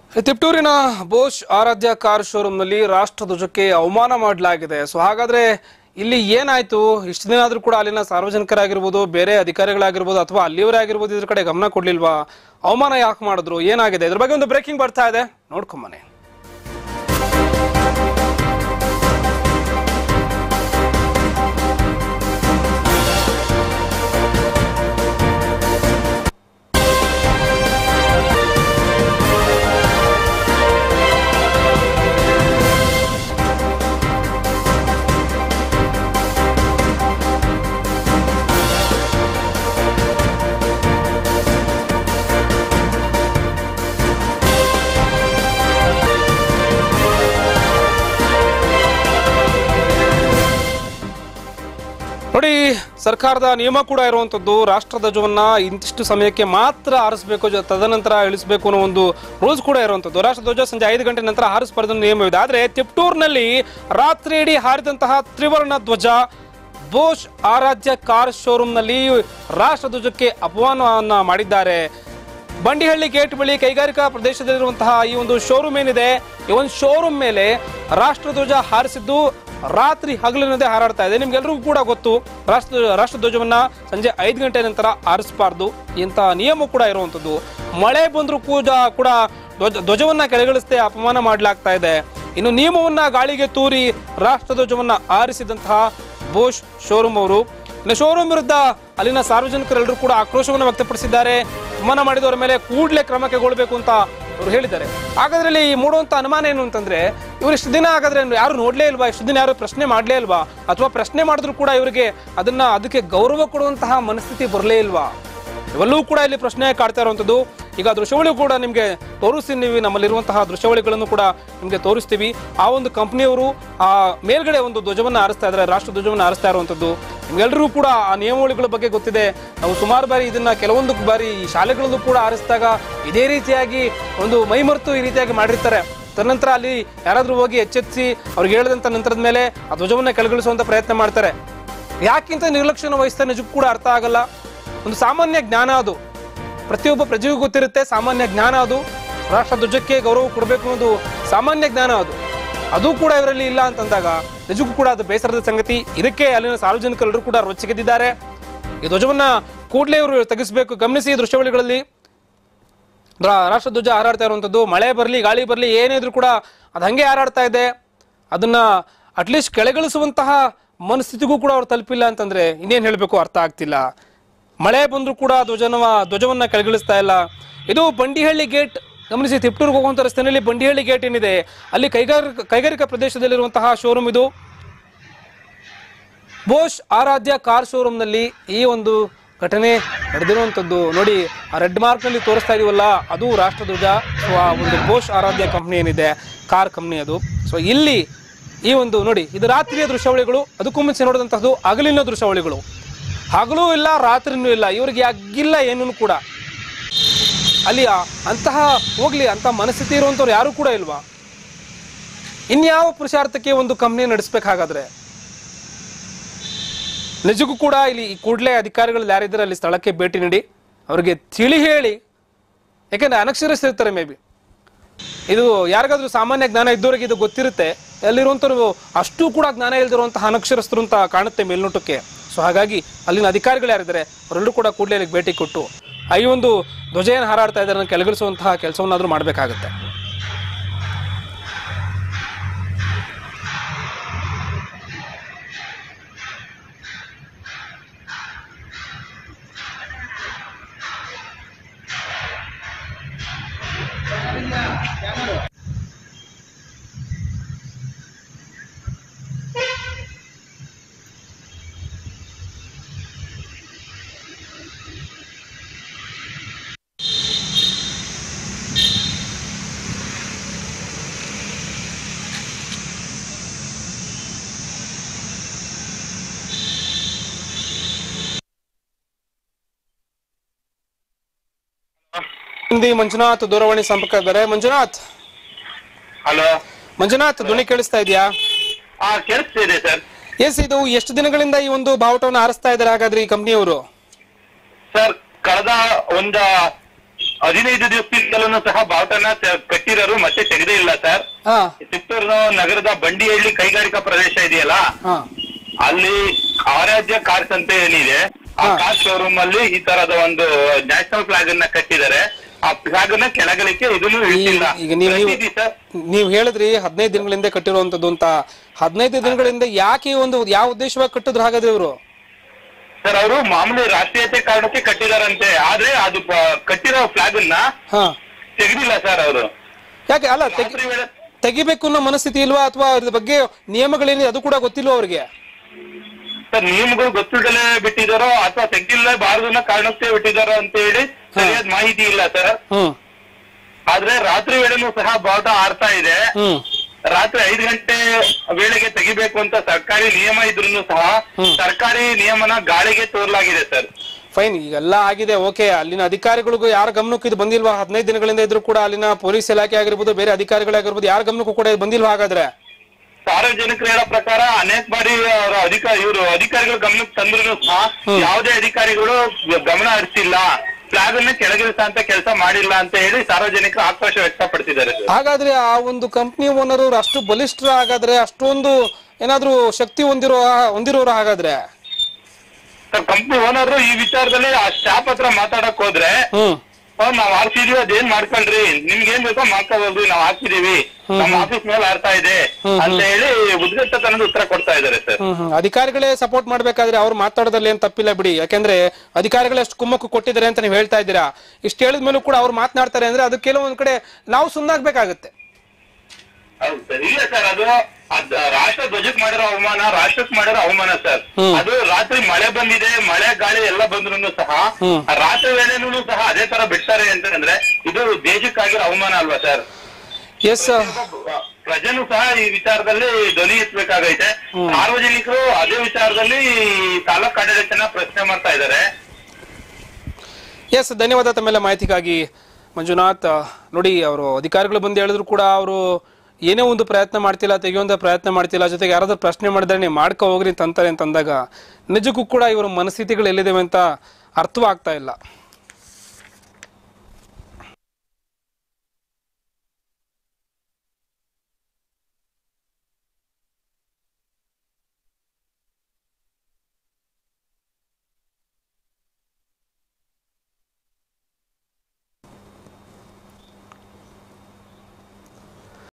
ತಿಪ್ಟೂರಿನ Bosch ಆರಾಧ್ಯ car ಶೋರೂಮ್ನಲ್ಲಿ ರಾಷ್ಟ್ರಧ್ವಜಕ್ಕೆ ಅವಮಾನ ಮಾಡಲಾಗಿದೆ. So ಹಾಗಾದ್ರೆ ಇಲ್ಲಿ ಏನಾಯ್ತು? ಇಷ್ಟು ದಿನ ಆದ್ರೂ ಕೂಡ ಅಲ್ಲಿನ ಸಾರ್ವಜನಿಕರಾಗಿರ್ಬೋದು, ಬೇರೆ ಅಧಿಕಾರಿಗಳಾಗಿರ್ಬೋದು ಅಥವಾ ಅಲ್ಲಿಯವರೇ ಆಗಿರ್ಬೋದು ಇದ್ರ ಕಡೆ ಗಮನ ಕೊಡ್ಲಿಲ್ವಾ? ಅವಮಾನ ಯಾಕೆ ಮಾಡಿದ್ರು? ಏನಾಗಿದೆ? ಇದ್ರ ಬಗ್ಗೆ ಒಂದು ಬ್ರೇಕಿಂಗ್ ಬರ್ತಾ ಇದೆ, ನೋಡ್ಕೊಂಬನ್ನಿ. ನೋಡಿ, ಸರ್ಕಾರದ ನಿಯಮ ಕೂಡ ಇರುವಂತದ್ದು ರಾಷ್ಟ್ರಧ್ವಜವನ್ನ ಇಂತಿಷ್ಟು ಸಮಯಕ್ಕೆ ಮಾತ್ರ ಹಾರಿಸಬೇಕು, ತದನಂತರ ಇಳಿಸಬೇಕು ಅನ್ನೋ ಒಂದು ರೂಲ್ಸ್ ಕೂಡ ಇರುವಂತದ್ದು. ರಾಷ್ಟ್ರಧ್ವಜ ಸಂಜೆ 5 ಗಂಟೆ ನಂತರ ಹಾರಿಸಬಾರದು ನಿಯಮವಿದೆ. ಆದ್ರೆ ತಿಪ್ಟೂರ್ನಲ್ಲಿ ರಾತ್ರಿ ಇಡೀ ಹಾರಿದಂತಹ ತ್ರಿವರ್ಣ ಧ್ವಜ ಬೋಶ್ ಆರಾಧ್ಯ ಕಾರ್ ಶೋರೂಮ್ ನಲ್ಲಿ ರಾಷ್ಟ್ರಧ್ವಜಕ್ಕೆ ಅಪಮಾನವನ್ನ ಮಾಡಿದ್ದಾರೆ. ಬಂಡಿಹಳ್ಳಿ ಗೇಟ್ ಬಳಿ ಕೈಗಾರಿಕಾ ಪ್ರದೇಶದಲ್ಲಿರುವಂತಹ ಈ ಒಂದು ಶೋರೂಮ್ ಏನಿದೆ, ಈ ಒಂದು ಶೋರೂಮ್ ಮೇಲೆ ರಾಷ್ಟ್ರಧ್ವಜ ಹಾರಿಸಿದ್ದು ರಾತ್ರಿ ಹಗಲಿನದೇ ಹಾರಾಡ್ತಾ ಇದೆ. ನಿಮ್ಗೆಲ್ರಿಗೂ ಕೂಡ ಗೊತ್ತು, ರಾಷ್ಟ್ರಧ್ವಜವನ್ನ ಸಂಜೆ 5 ಗಂಟೆ ನಂತರ ಹಾರಿಸಬಾರ್ದು ಇಂತಹ ನಿಯಮ ಕೂಡ ಇರುವಂತದ್ದು. ಮಳೆ ಬಂದ್ರೂ ಕೂಡ ಧ್ವಜವನ್ನ ಕೆಳಗಿಳಿಸದೆ ಅಪಮಾನ ಮಾಡಲಾಗ್ತಾ ಇದೆ. ಇನ್ನು ನಿಯಮವನ್ನ ಗಾಳಿಗೆ ತೂರಿ ರಾಷ್ಟ್ರಧ್ವಜವನ್ನ ಹಾರಿಸಿದಂತಹ ಬೋಶ್ ಶೋರೂಮ್ ಅವರು ಶೋರೂಮ್ ವಿರುದ್ಧ ಅಲ್ಲಿನ ಸಾರ್ವಜನಿಕರೆಲ್ಲರೂ ಕೂಡ ಆಕ್ರೋಶವನ್ನು ವ್ಯಕ್ತಪಡಿಸಿದ್ದಾರೆ. ಅಪಮಾನ ಮಾಡಿದವರ ಮೇಲೆ ಕೂಡಲೇ ಕ್ರಮ ಕೈಗೊಳ್ಳಬೇಕು ಅಂತ ಅವರು ಹೇಳಿದ್ದಾರೆ. ಹಾಗಾದ್ರೆ ಇಲ್ಲಿ ಮೂಡುವಂತ ಅನುಮಾನ ಏನು ಅಂತಂದ್ರೆ, ಇವರು ಇಷ್ಟು ದಿನ ಹಾಗಾದ್ರೆ ಯಾರು ನೋಡ್ಲೇ ಇಲ್ವಾ? ಇಷ್ಟು ದಿನ ಯಾರು ಪ್ರಶ್ನೆ ಮಾಡ್ಲೇ ಇಲ್ವಾ? ಅಥವಾ ಪ್ರಶ್ನೆ ಮಾಡಿದ್ರು ಕೂಡ ಇವರಿಗೆ ಅದಕ್ಕೆ ಗೌರವ ಕೊಡುವಂತಹ ಮನಸ್ಥಿತಿ ಬರಲೇ ಇಲ್ವಾ? ಇವೆಲ್ಲವೂ ಕೂಡ ಇಲ್ಲಿ ಪ್ರಶ್ನೆ ಕಾಡ್ತಾ ಇರುವಂತದ್ದು. ಈಗ ದೃಶ್ಯಾವಳಿ ಕೂಡ ನಿಮ್ಗೆ ತೋರಿಸ್ತೀವಿ, ನಮ್ಮಲ್ಲಿರುವಂತಹ ದೃಶ್ಯಾವಳಿಗಳನ್ನು ಕೂಡ ನಿಮ್ಗೆ ತೋರಿಸ್ತೀವಿ. ಆ ಒಂದು ಕಂಪನಿಯವರು ಆ ಮೇಲ್ಗಡೆ ಒಂದು ಧ್ವಜವನ್ನ ಹಾರಿಸ್ತಾ ಇದ್ದಾರೆ, ರಾಷ್ಟ್ರ ಧ್ವಜವನ್ನ ಹಾರಿಸ್ತಾ ಇರುವಂತದ್ದು. ನಿಮ್ಗೆಲ್ಲರಿಗೂ ಕೂಡ ಆ ನಿಯಮಾವಳಿಗಳ ಬಗ್ಗೆ ಗೊತ್ತಿದೆ. ನಾವು ಸುಮಾರು ಬಾರಿ ಇದನ್ನ ಕೆಲವೊಂದು ಬಾರಿ ಶಾಲೆಗಳಲ್ಲೂ ಕೂಡ ಹಾರಿಸಿದಾಗ ಇದೇ ರೀತಿಯಾಗಿ ಒಂದು ಮೈಮರೆತು ಈ ರೀತಿಯಾಗಿ ಮಾಡಿರ್ತಾರೆ. ತದನಂತರ ಅಲ್ಲಿ ಯಾರಾದ್ರೂ ಹೋಗಿ ಎಚ್ಚೆತ್ತಿ ಅವ್ರಿಗೆ ಹೇಳಿದಂತ ನಂತರದ ಮೇಲೆ ಆ ಧ್ವಜವನ್ನ ಕೆಳಗಿಳಿಸುವಂತ ಪ್ರಯತ್ನ ಮಾಡ್ತಾರೆ. ಯಾಕಿಂತ ನಿರ್ಲಕ್ಷ್ಯನ ವಹಿಸ್ತಾರೆ ನಿಜಕ್ಕೂ ಕೂಡ ಅರ್ಥ ಆಗಲ್ಲ. ಒಂದು ಸಾಮಾನ್ಯ ಜ್ಞಾನ ಅದು, ಪ್ರತಿಯೊಬ್ಬ ಪ್ರಜೆಗೂ ಗೊತ್ತಿರುತ್ತೆ. ಸಾಮಾನ್ಯ ಜ್ಞಾನ ಅದು, ರಾಷ್ಟ್ರ ಧ್ವಜಕ್ಕೆ ಗೌರವ ಕೊಡಬೇಕು ಅನ್ನೋದು ಸಾಮಾನ್ಯ ಜ್ಞಾನ ಅದು ಕೂಡ ಇವರಲ್ಲಿ ಇಲ್ಲ ಅಂತಂದಾಗ ನಿಜಕ್ಕೂ ಕೂಡ ಅದು ಬೇಸರದ ಸಂಗತಿ. ಇದಕ್ಕೆ ಅಲ್ಲಿನ ಸಾರ್ವಜನಿಕರೆಲ್ಲರೂ ಕೂಡ ರೊಚ್ಚಿಗೆದ್ದಿದ್ದಾರೆ. ಈ ಧ್ವಜವನ್ನ ಕೂಡಲೇ ಇವರು ತೆಗೆಸಬೇಕು. ಗಮನಿಸಿ ದೃಶ್ಯಾವಳಿಗಳಲ್ಲಿ ರಾಷ್ಟ್ರ ಧ್ವಜ ಹಾರಾಡ್ತಾ ಇರುವಂತದ್ದು. ಮಳೆ ಬರಲಿ ಗಾಳಿ ಬರಲಿ ಏನೇ ಇದ್ರೂ ಕೂಡ ಅದು ಹಂಗೆ ಹಾರಾಡ್ತಾ ಇದೆ. ಅದನ್ನ ಅಟ್ಲೀಸ್ಟ್ ಕೆಳಗಿಳಿಸುವಂತಹ ಮನಸ್ಥಿತಿಗೂ ಕೂಡ ಅವ್ರು ತಲುಪಿಲ್ಲ ಅಂತಂದ್ರೆ ಇನ್ನೇನ್ ಹೇಳ್ಬೇಕು ಅರ್ಥ ಆಗ್ತಿಲ್ಲ. ಮಳೆ ಬಂದ್ರು ಕೂಡ ಧ್ವಜವನ್ನ ಕೆಳಗಿಳಿಸ್ತಾ ಇಲ್ಲ. ಇದು ಬಂಡಿಹಳ್ಳಿ ಗೇಟ್, ಗಮನಿಸಿ, ತಿಪ್ಟೂರ್ಗೆ ಹೋಗುವಂತ ರಸ್ತೆಯಲ್ಲಿ ಬಂಡಿಹಳ್ಳಿ ಗೇಟ್ ಏನಿದೆ ಅಲ್ಲಿ ಕೈಗಾರಿಕಾ ಪ್ರದೇಶದಲ್ಲಿರುವಂತಹ ಶೋರೂಮ್ ಇದು. ಬೋಶ್ ಆರಾಧ್ಯ ಕಾರ್ ಶೋರೂಮ್ ನಲ್ಲಿ ಈ ಒಂದು ಘಟನೆ ನಡೆದಿರುವಂತದ್ದು. ನೋಡಿ, ಆ ರೆಡ್ ಮಾರ್ಕ್ ನಲ್ಲಿ ತೋರಿಸ್ತಾ ಇದೀವಲ್ಲ, ಅದು ರಾಷ್ಟ್ರಧ್ವಜ. ಸೊ ಆ ಒಂದು ಬೋಶ್ ಆರಾಧ್ಯ ಕಂಪ್ನಿ ಏನಿದೆ, ಕಾರ್ ಕಂಪ್ನಿ ಅದು. ಸೊ ಇಲ್ಲಿ ಈ ಒಂದು ನೋಡಿ, ಇದು ರಾತ್ರಿಯ ದೃಶ್ಯಾವಳಿಗಳು. ಅದಕ್ಕೂ ಮುಂಚೆ ನೋಡಿದಂತಹದ್ದು ಹಗಲಿನ ದೃಶ್ಯಾವಳಿಗಳು. ಹಗಲೂ ಇಲ್ಲ ರಾತ್ರಿನೂ ಇಲ್ಲ, ಇವರಿಗೆ ಆಗಿಲ್ಲ ಏನೂ ಕೂಡ. ಅಲ್ಲಿ ಅಂತಹ ಹೋಗ್ಲಿ ಅಂತ ಮನಸ್ಥಿತಿ ಇರುವಂತವ್ರು ಯಾರು ಕೂಡ ಇಲ್ವಾ? ಇನ್ಯಾವ ಪುರುಷಾರ್ಥಕ್ಕೆ ಒಂದು ಕಂಪ್ನಿ ನಡೆಸಬೇಕಾಗಾದ್ರೆ? ನಿಜಕ್ಕೂ ಕೂಡ ಇಲ್ಲಿ ಕೂಡಲೇ ಅಧಿಕಾರಿಗಳು ಯಾರಿದ್ದಾರೆ ಅಲ್ಲಿ ಸ್ಥಳಕ್ಕೆ ಭೇಟಿ ನೀಡಿ ಅವರಿಗೆ ತಿಳಿ ಹೇಳಿ, ಯಾಕೆಂದ್ರೆ ಅನಕ್ಷರಸ್ಥರಿರ್ತಾರೆ. ಮೇ ಬಿ ಇದು ಯಾರಿಗಾದ್ರೂ ಸಾಮಾನ್ಯ ಜ್ಞಾನ ಇದ್ದವರಿಗೆ ಇದು ಗೊತ್ತಿರುತ್ತೆ. ಅಲ್ಲಿರುವಂತವ್ರು ಅಷ್ಟು ಕೂಡ ಜ್ಞಾನ ಇಲ್ದಿರುವಂತಹ ಅನಕ್ಷರಸ್ಥರು ಅಂತ ಕಾಣುತ್ತೆ ಮೇಲ್ನೋಟಕ್ಕೆ. ಸೊ ಹಾಗಾಗಿ ಅಲ್ಲಿನ ಅಧಿಕಾರಿಗಳು ಯಾರಿದ್ದಾರೆ ಅವರೆಲ್ಲರೂ ಕೂಡ ಕೂಡಲೇ ಅಲ್ಲಿಗೆ ಭೇಟಿ ಕೊಟ್ಟು ಈ ಒಂದು ಧ್ವಜ ಏನು ಹಾರಾಡ್ತಾ ಇದ್ದಾರೆ ಕೆಳಗಿಳಿಸುವಂತಹ ಕೆಲಸವನ್ನಾದ್ರೂ ಮಾಡಬೇಕಾಗುತ್ತೆ. ಮಂಜುನಾಥ್ ದೂರವಾಣಿ ಸಂಪರ್ಕ ಇದ್ದಾರೆ. ಮಂಜುನಾಥ್, ಹಲೋ ಮಂಜುನಾಥ್, ಧ್ವನಿ ಕೇಳಿಸ್ತಾ ಇದೆಯಾ? ಕೇಳಿಸ್ತಾ ಇದೆ ಸರ್. ಎಸ್, ಇದು ಎಷ್ಟು ದಿನಗಳಿಂದ ಈ ಒಂದು ಬಾವುಟವನ್ನು ಹಾರಿಸ್ತಾ ಇದ್ದಾರೆ ಹಾಗಾದ್ರೆ ಈ ಕಂಪನಿಯವರು? ಸರ್, ಕಳೆದ ಒಂದು 15 ದಿವಸದಿಂದಲೂ ಸಹ ಬಾವುಟನ ಕಟ್ಟಿರೋ ಮತ್ತೆ ತೆಗೆದೇ ಇಲ್ಲ ಸರ್. ಹಾ ಚಿತ್ತೂರು ನಗರದ ಬಂಡಿಹಳ್ಳಿ ಕೈಗಾರಿಕಾ ಪ್ರದೇಶ ಇದೆಯಲ್ಲ, ಹಾ ಅಲ್ಲಿ ಆರಾಧ್ಯ ಕಾರ್ಸ್ ಅಂತ ಏನಿದೆ, ಆ ಕಾರ್ ಶೋರೂಮ್ ಅಲ್ಲಿ ಈ ತರದ ಒಂದು ನ್ಯಾಷನಲ್ ಫ್ಲಾಗ್ ಅನ್ನ ಕಟ್ಟಿದ್ದಾರೆ. ಆ ಫ್ಲಾಗ್ ಅನ್ನ ಕೆಳಗಲಿಕ್ಕೆ ಇದನ್ನು ಇಳಿಸಿಲ್ಲ. ಈಗ ನೀವು ಹೇಳಿದ್ರಿ 15 ದಿನಗಳಿಂದ ಕಟ್ಟಿರುವಂತದ್ದು ಅಂತ. 15 ದಿನಗಳಿಂದ ಯಾಕೆ ಒಂದು ಯಾವ ಉದ್ದೇಶವಾಗಿ ಕಟ್ಟಿದ್ರು ಹಾಗಾದ್ರೆ ಇವರು? ಸರ್, ಅವರು ಮಾಮೂಲಿ ರಾಷ್ಟ್ರೀಯತೆ ಕಾರಣಕ್ಕೆ ಕಟ್ಟಿದಾರಂತೆ. ಆದ್ರೆ ಅದು ಕಟ್ಟಿರೋ ಫ್ಲಾಗ್ ಅನ್ನ ತೆಗೆದಿಲ್ಲ ಸರ್ ಅವರು. ಯಾಕೆ ಅಲ್ಲ ತೆಗಿಬೇಕು ಅನ್ನೋ ಮನಸ್ಥಿತಿ ಇಲ್ವಾ, ಅಥವಾ ಅದ್ರ ಬಗ್ಗೆ ನಿಯಮಗಳೇನಿದೆ ಅದು ಕೂಡ ಗೊತ್ತಿಲ್ವಾ ಅವ್ರಿಗೆ? ಸರ್, ನಿಯಮಗಳು ಗೊತ್ತಿಲ್ಲದೆ ಬಿಟ್ಟಿದಾರೋ ಅಥವಾ ತೆಗಿಲೇಬಾರದನ್ನ ಕಾರಣಕ್ಕೆ ಬಿಟ್ಟಿದಾರೋ ಅಂತ ಹೇಳಿ ಸರಿಯಾದ ಮಾಹಿತಿ ಇಲ್ಲ ಸರ್. ಆದ್ರೆ ರಾತ್ರಿ ವೇಳೆನೂ ಸಹ ಬಾವುಟ ಹಾರ್ತಾ ಇದೆ. ರಾತ್ರಿ 5 ಗಂಟೆ ವೇಳೆಗೆ ತೆಗಿಬೇಕು ಅಂತ ಸರ್ಕಾರಿ ನಿಯಮ ಇದ್ರೂ ಸಹ ಸರ್ಕಾರಿ ನಿಯಮನ ಗಾಳಿಗೆ ತೋರ್ಲಾಗಿದೆ ಸರ್. ಫೈನ್, ಈಗೆಲ್ಲ ಆಗಿದೆ, ಓಕೆ. ಅಲ್ಲಿನ ಅಧಿಕಾರಿಗಳಿಗೂ ಯಾರ ಗಮನಕ್ಕೂ ಇದು ಬಂದಿಲ್ವಾ? 15 ದಿನಗಳಿಂದ ಇದ್ರು ಕೂಡ ಅಲ್ಲಿನ ಪೊಲೀಸ್ ಇಲಾಖೆ ಆಗಿರ್ಬೋದು, ಬೇರೆ ಅಧಿಕಾರಿಗಳಾಗಿರ್ಬೋದು, ಯಾರ ಗಮನಕ್ಕೂ ಕೂಡ ಇದು ಬಂದಿಲ್ವಾ ಹಾಗಾದ್ರೆ? ಸಾರ್ವಜನಿಕರು ಹೇಳೋ ಪ್ರಕಾರ ಅನೇಕ ಬಾರಿ ಇವರು ಅಧಿಕಾರಿಗಳ ಗಮನಕ್ಕೆ ತಂದ್ರು ಸಹ ಯಾವುದೇ ಅಧಿಕಾರಿಗಳು ಗಮನ ಹರಿಸಿಲ್ಲ, ಫ್ಲಾಗ್ ಅನ್ನ ಕೆಳಗಿಳಿಸ ಅಂತ ಕೆಲಸ ಮಾಡಿಲ್ಲ ಅಂತ ಹೇಳಿ ಸಾರ್ವಜನಿಕರು ಆಕ್ರೋಶ ವ್ಯಕ್ತಪಡಿಸಿದ್ದಾರೆ. ಹಾಗಾದ್ರೆ ಆ ಒಂದು ಕಂಪ್ನಿ ಓನರ್ ಅಷ್ಟು ಬಲಿಷ್ಠ, ಹಾಗಾದ್ರೆ ಅಷ್ಟೊಂದು ಏನಾದ್ರು ಶಕ್ತಿ ಹೊಂದಿರೋರು ಹಾಗಾದ್ರೆ? ಕಂಪ್ನಿ ಓನರ್ ಈ ವಿಚಾರದಲ್ಲಿ ಆ ಸ್ಟಾಫ್ ಹತ್ರ ಮಾತಾಡಕ್ ಹೋದ್ರೆ ನಾವ್ ಹಾಕ್ತಿದೀವಿ, ಅದೇನ್ ಮಾಡ್ಕೊಳ್ರಿ, ನಿಮ್ಗೆ ಏನ್ ಬೇಕೋ ಮಾಡ್ಕೋಬೋದ್ರಿ, ನಾವ್ ಹಾಕ್ತಿದೀವಿ, ನಮ್ಮ ಆಫೀಸ್ ಮೇಲೆ ಆಡ್ತಾ ಇದೆ ಅಂತ ಹೇಳಿ ಉದ್ಗಟ್ಟತನದ ಉತ್ತರ ಕೊಡ್ತಾ ಇದಾರೆ ಸರ್. ಅಧಿಕಾರಿಗಳೇ ಸಪೋರ್ಟ್ ಮಾಡ್ಬೇಕಾದ್ರೆ ಅವ್ರು ಮಾತಾಡೋದ್ರಲ್ಲಿ ಏನ್ ತಪ್ಪಿಲ್ಲ ಬಿಡಿ. ಯಾಕಂದ್ರೆ ಅಧಿಕಾರಿಗಳೇ ಅಷ್ಟು ಕುಮ್ಮಕ್ಕು ಕೊಟ್ಟಿದ್ದಾರೆ ಅಂತ ನೀವು ಹೇಳ್ತಾ ಇದ್ದೀರಾ. ಇಷ್ಟು ಹೇಳಿದ್ಮೇಲೂ ಕೂಡ ಅವ್ರು ಮಾತನಾಡ್ತಾರೆ ಅಂದ್ರೆ ಅದು ಕೆಲವೊಂದ್ ಕಡೆ ನಾವು ಸುಮ್ಮನಾಗ್ಬೇಕಾಗತ್ತೆ. ಹೌದು ಸರ್. ಇಲ್ಲ ಸರ್, ಅದು ರಾಷ್ಟ್ರ ಧ್ವಜಕ್ಕೆ ಮಾಡಿರೋ ಅವಮಾನ, ರಾಷ್ಟ್ರಕ್ಕೆ ಮಾಡಿರೋ ಅವಮಾನ ಸರ್. ಅದು ರಾತ್ರಿ ಮಳೆ ಬಂದಿದೆ, ಮಳೆ ಗಾಳಿ ಎಲ್ಲ ಬಂದ್ರು ಸಹ ರಾತ್ರಿ ವೇಳೆನೂ ಸಹ ಅದೇ ತರ ಬಿಡ್ತಾರೆ ಅಂತಂದ್ರೆ ಇದು ದೇಶಕ್ಕಾಗಿರೋ ಅವಮಾನ ಅಲ್ವಾ ಸರ್? ಎಸ್, ಪ್ರಜೆನೂ ಸಹ ಈ ವಿಚಾರದಲ್ಲಿ ಧ್ವನಿ ಎತ್ತಬೇಕಾಗೈತೆ. ಸಾರ್ವಜನಿಕರು ಅದೇ ವಿಚಾರದಲ್ಲಿ ತಾಲೂಕು ಆಡಳಿತನ ಪ್ರಶ್ನೆ ಮಾಡ್ತಾ ಇದ್ದಾರೆ. ಎಸ್, ಧನ್ಯವಾದ ತಮ್ಮೆಲ್ಲ ಮಾಹಿತಿಗಾಗಿ ಮಂಜುನಾಥ್. ನೋಡಿ, ಅವರು ಅಧಿಕಾರಿಗಳು ಬಂದು ಹೇಳಿದ್ರು ಕೂಡ ಅವರು ಏನೇ ಒಂದು ಪ್ರಯತ್ನ ಮಾಡ್ತಿಲ್ಲ, ತೆಗೆಯುವಂಥ ಪ್ರಯತ್ನ ಮಾಡ್ತಿಲ್ಲ. ಜೊತೆಗೆ ಯಾರಾದ್ರೂ ಪ್ರಶ್ನೆ ಮಾಡಿದ್ರೆ ನೀವು ಮಾಡ್ಕೊ ಹೋಗ್ರಿ ತಂತಾರೆ ಅಂತಂದಾಗ ನಿಜಕ್ಕೂ ಕೂಡ ಇವರ ಮನಸ್ಥಿತಿಗಳು ಎಲ್ಲಿದ್ದೇವೆ ಅಂತ ಅರ್ಥವಾಗ್ತಾ ಇಲ್ಲ.